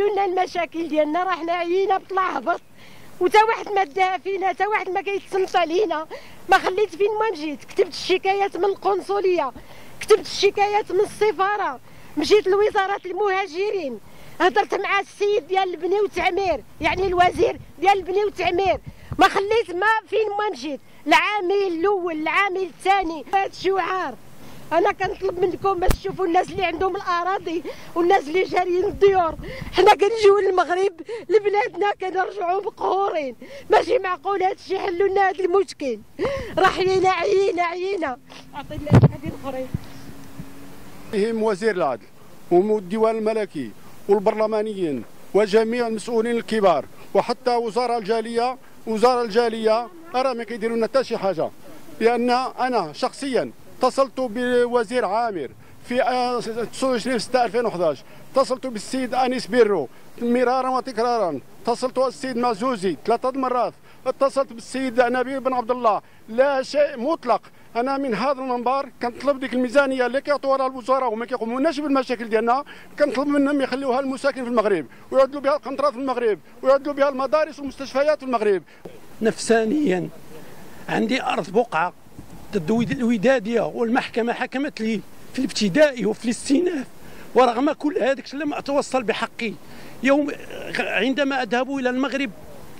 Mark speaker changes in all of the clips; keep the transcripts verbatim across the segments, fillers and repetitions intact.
Speaker 1: حلوا لنا المشاكل ديالنا، راه حنا عيينا بطلع هبط، وتا واحد ما داها فينا، تا واحد ما كيتصنت علينا. ما خليت فين ما مشيت، كتبت الشكايات من القنصليه، كتبت الشكايات من السفاره، مشيت لوزاره المهاجرين، هضرت مع السيد ديال البني والتعمير، يعني الوزير ديال البني والتعمير، ما خليت ما فين ما مشيت، العامل الاول العامل الثاني. هذا الشعار انا كنطلب منكم باش تشوفوا الناس اللي عندهم الاراضي والناس اللي جاريين الديور. حنا كنجيو للمغرب لبلادنا كنرجعوا مقهورين، ماشي معقول هذا الشيء. حلوا لنا هذا المشكل، راه حيينا عيينا عيينا. عطينا هذه الاخرين.
Speaker 2: يهم وزير العدل والديوان الملكي والبرلمانيين وجميع المسؤولين الكبار، وحتى وزاره الجاليه وزاره الجاليه راه ما كيديروا لنا حتى شي حاجه. لان انا شخصيا اتصلت بوزير عامر في تسعة وعشرين ستة ألفين وأحد عشر، اتصلت بالسيد انيس بيرو مرارا وتكرارا، اتصلت بالسيد معزوزي ثلاثه مرات، اتصلت بالسيد نبيل بن عبد الله. لا شيء مطلق. انا من هذا المنبر كنطلب ديك الميزانيه اللي كيعطوها لها الوزراء وما كيقوموناش بالمشاكل ديالنا، كنطلب منهم يخليوها للمساكن في المغرب، ويعدلوا بها القنطرات في المغرب، ويعدلوا بها المدارس والمستشفيات في المغرب.
Speaker 3: نفسانيا عندي ارض بقعه ضد الوداديه، والمحكمه حكمت لي في الابتدائي وفي الاستئناف، ورغم كل هذاك لم اتوصل بحقي. يوم عندما اذهب الى المغرب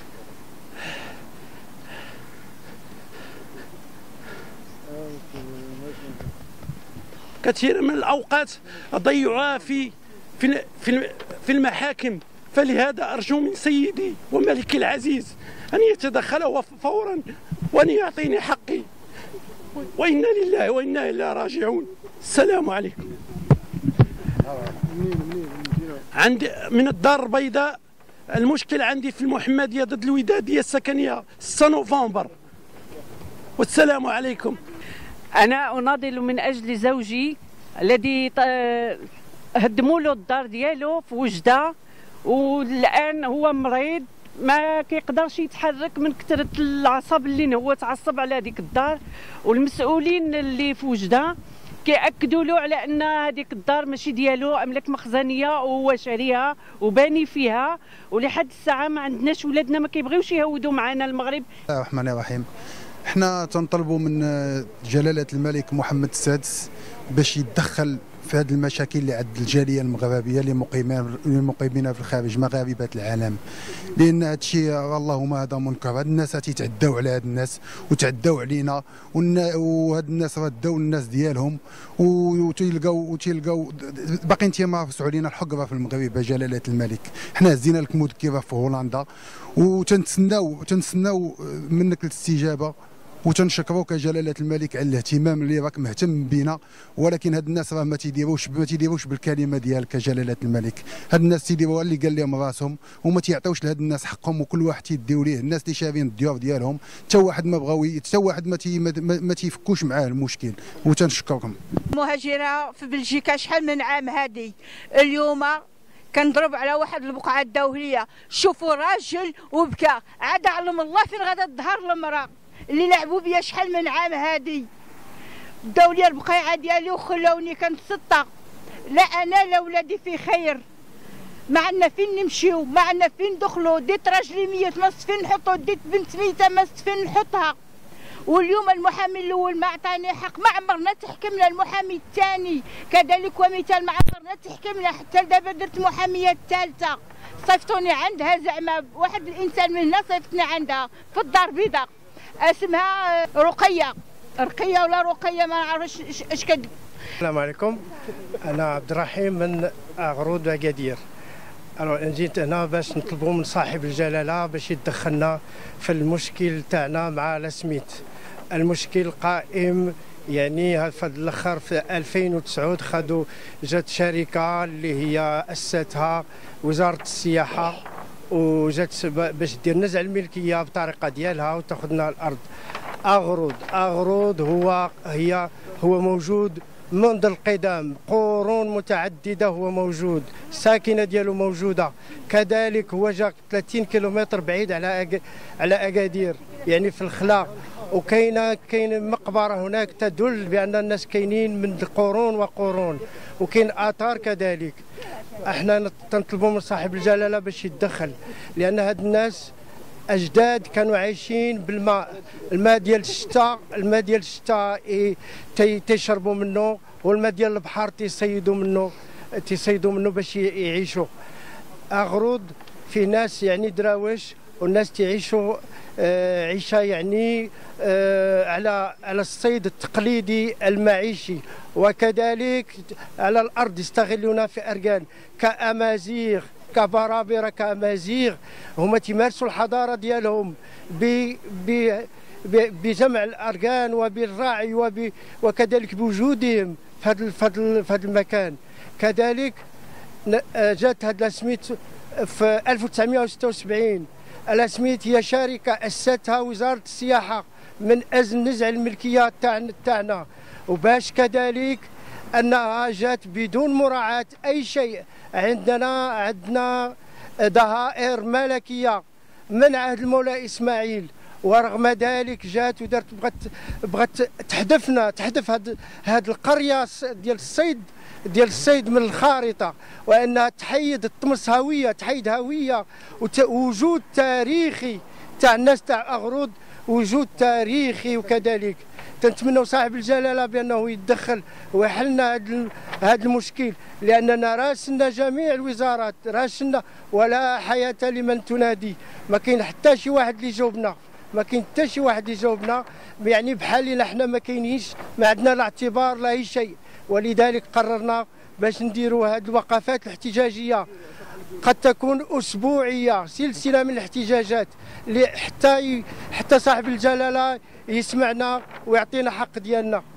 Speaker 3: كثير من الاوقات اضيعها في في في في المحاكم. فلهذا ارجو من سيدي وملكي العزيز ان يتدخل فورا وان يعطيني حقي، وإنا لله وإنا إليه راجعون. السلام عليكم. عندي من الدار البيضاء، المشكل عندي في المحمدية ضد الودادية السكنية ستة نوفمبر. والسلام عليكم.
Speaker 4: أنا أناضل من أجل زوجي الذي هدموا له الدار ديالو في وجدة، والآن هو مريض ما كيقدرش يتحرك من كثرة العصب اللي هو تعصب على هذيك الدار. والمسؤولين اللي في وجدة كيأكدوا له على ان هذيك الدار ماشي ديالو، املاك مخزنيه وهو شاريها وباني فيها، ولحد الساعه ما عندناش ولادنا ما كيبغيوش يهودوا معنا المغرب.
Speaker 5: بسم الله الرحمن الرحيم. احنا تنطلبوا من جلاله الملك محمد السادس باش يتدخل في هذه المشاكل اللي عند الجاليه المغربيه اللي مقيمين المقيمين في الخارج، مغاربه العالم، لان هذا الشيء اللهم هذا منكر. هاد الناس تيتعداو على هاد الناس وتعداو علينا، وهاد الناس راه داو الناس ديالهم وتيلقاو وتيلقاو باقيين تيمارسوا علينا الحقره في المغرب. جلاله الملك، حنا هزينا لك مذكره في هولندا وتنتسناو تنتسناو منك الاستجابه، وتنشكروك جلاله الملك على الاهتمام اللي راك مهتم بينا. ولكن هاد الناس راه ما تيديروش ما تيديروش بالكلمه ديالك جلاله الملك. هاد الناس تيديروها اللي قال لهم راسهم، وما تيعطيوش لهاد الناس حقهم، وكل واحد تيديو ليه. الناس اللي شارين الديور ديالهم حتى واحد ما بغاو حتى واحد ما تي ما تيفكوش معاه المشكل. وتنشكركم.
Speaker 6: مهاجره في بلجيكا شحال من عام هذه، اليوم كنضرب على واحد البقعه الدوليه، شوفوا راجل وبكى، عاد علم الله فين غادا تظهر المراه اللي لعبوا بيا شحال من عام هادي. داو لي البقيعه ديالي وخلوني كنتسطى. لا انا لا ولادي في خير، ما عندنا فين نمشيو، ما عندنا فين ندخلوا. ديت راجلي ميت ما فين نحطو، ديت بنت ميته ما فين نحطها. واليوم المحامي الاول ما عطاني حق، ما عمرنا تحكمنا. المحامي الثاني كذلك ومثال، ما عمرنا تحكمنا حتى دابا درت محاميه الثالثه. صيفطوني عندها، زعما واحد الانسان من هنا صيفطني عندها في الدار البيضاء، اسمها رقيه رقيه ولا رقيه ما نعرفش اش كد.
Speaker 7: السلام عليكم. انا عبد الرحيم من غرود اكادير. انا جيت هنا باش نطلبوا من صاحب الجلاله باش يتدخلنا في المشكل تاعنا مع لاسميت. المشكل قائم، يعني هذا الاخر في ألفين وتسعة خدوا جات شركه اللي هي اسستها وزاره السياحه، وجات باش دير نزع الملكيه بطريقه ديالها وتاخذنا الارض. اغرود اغرود هو هي هو موجود منذ القدم، قرون متعدده هو موجود، الساكنه ديالو موجوده. كذلك هو جا ثلاثين كيلومتر بعيد على أج... على اكادير، يعني في الخلا. وكاينه كاين مقبره هناك تدل بان الناس كاينين من قرون وقرون، وكاين اثار كذلك. احنا تنطلبوا من صاحب الجلاله باش يتدخل، لان هاد الناس اجداد كانوا عايشين بالماء، الماء ديال الشتاء، الماء ديال الشتاء تيشربوا منه، والماء ديال البحر تيصيدوا منه تيصيدوا منه باش يعيشوا. اغروض في ناس يعني دراوش، والناس تعيشوا آه عيشه يعني آه على على الصيد التقليدي المعيشي، وكذلك على الارض يستغلون في اركان كامازيغ كبرابره كامازيغ، هما تيمارسوا الحضاره ديالهم ب ب بجمع الاركان وبالراعي وب وكذلك بوجودهم في هذا في هذا المكان. كذلك جات هاد لاسميت في ألف وتسعمائة وستة وسبعين. الاسميت هي شركه اسستها وزاره السياحه من اجل نزع الملكيه تاعنا تاعنا، وباش كذلك انها جات بدون مراعاه اي شيء. عندنا عندنا ضهائر ملكيه من عهد المولى اسماعيل، ورغم ذلك جات ودارت بغات بغات تحذفنا تحذف هاد هاد القريه ديال الصيد ديال الصيد من الخارطه، وانها تحيد الطمس هويه تحيد هويه ووجود تاريخي تاع الناس تاع اغروض، وجود تاريخي. وكذلك تنتمنوا صاحب الجلاله بانه يتدخل ويحلنا هذا هذا المشكل، لاننا راسلنا جميع الوزارات راسلنا ولا حياه لمن تنادي. ما كاين حتى شي واحد اللي يجاوبنا، ما كاين حتى شي واحد اللي يجاوبنا، يعني بحالنا حنا ما كاينينش، ما عندنا لا اعتبار لا اي شيء. ولذلك قررنا باش نديروا هذه الوقفات الاحتجاجيه، قد تكون اسبوعيه، سلسله من الاحتجاجات حتى حتى صاحب الجلاله يسمعنا ويعطينا حق ديالنا.